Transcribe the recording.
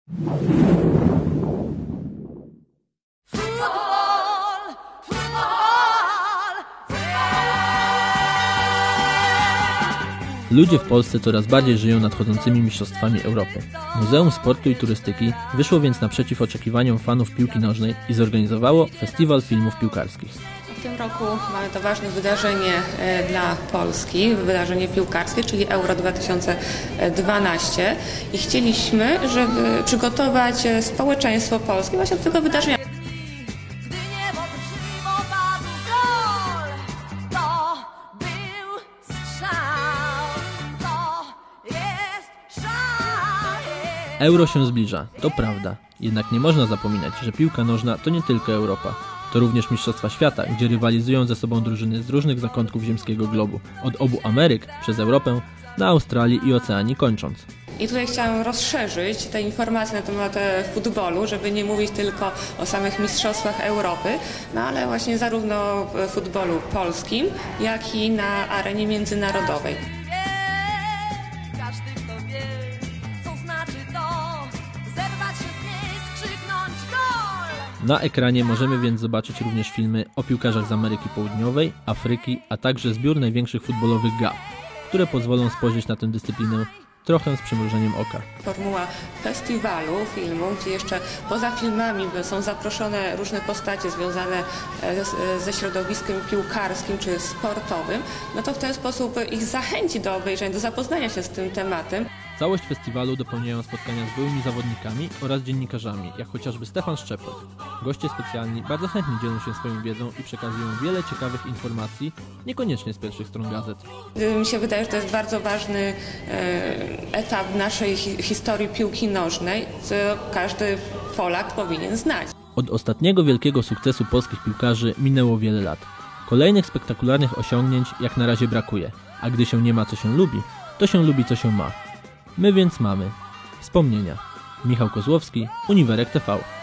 Ludzie w Polsce coraz bardziej żyją nadchodzącymi mistrzostwami Europy. Muzeum Sportu i Turystyki wyszło więc naprzeciw oczekiwaniom fanów piłki nożnej i zorganizowało Festiwal Filmów Piłkarskich. W tym roku mamy to ważne wydarzenie dla Polski, wydarzenie piłkarskie, czyli Euro 2012 i chcieliśmy, żeby przygotować społeczeństwo polskie właśnie do tego wydarzenia. Euro się zbliża, to prawda. Jednak nie można zapominać, że piłka nożna to nie tylko Europa. To również Mistrzostwa Świata, gdzie rywalizują ze sobą drużyny z różnych zakątków ziemskiego globu. Od obu Ameryk, przez Europę, do Australii i Oceanii kończąc. I tutaj chciałam rozszerzyć te informacje na temat futbolu, żeby nie mówić tylko o samych mistrzostwach Europy, no ale właśnie zarówno w futbolu polskim, jak i na arenie międzynarodowej. Na ekranie możemy więc zobaczyć również filmy o piłkarzach z Ameryki Południowej, Afryki, a także zbiór największych futbolowych gaf, które pozwolą spojrzeć na tę dyscyplinę trochę z przymrużeniem oka. Formuła festiwalu filmu, gdzie jeszcze poza filmami są zaproszone różne postacie związane ze środowiskiem piłkarskim czy sportowym, no to w ten sposób ich zachęci do obejrzenia, do zapoznania się z tym tematem. Całość festiwalu dopełniają spotkania z byłymi zawodnikami oraz dziennikarzami, jak chociażby Stefan Szczepak. Goście specjalni bardzo chętnie dzielą się swoją wiedzą i przekazują wiele ciekawych informacji, niekoniecznie z pierwszych stron gazet. Mi się wydaje, że to jest bardzo ważny etap naszej historii piłki nożnej, co każdy Polak powinien znać. Od ostatniego wielkiego sukcesu polskich piłkarzy minęło wiele lat. Kolejnych spektakularnych osiągnięć jak na razie brakuje, a gdy się nie ma co się lubi, to się lubi co się ma. My więc mamy wspomnienia. Michał Kozłowski, Uniwerek TV.